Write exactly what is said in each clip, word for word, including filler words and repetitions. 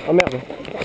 Oh merde.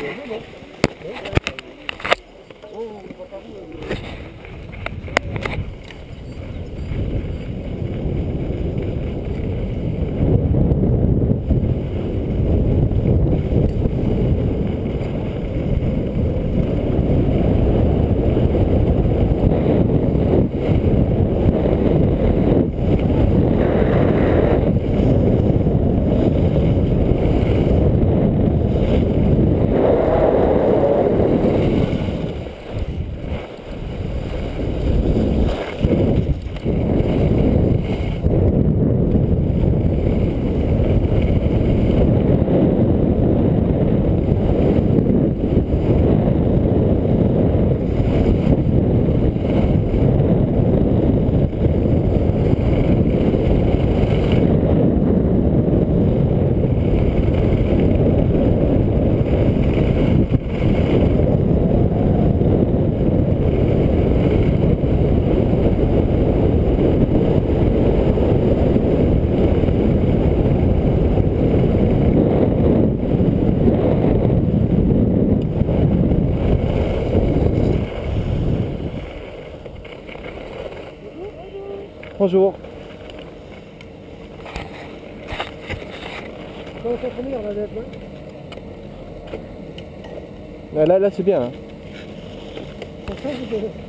Bonjour. Comment ça finir là, là, Là, là, là c'est bien. Hein. Pour ça, vous devez...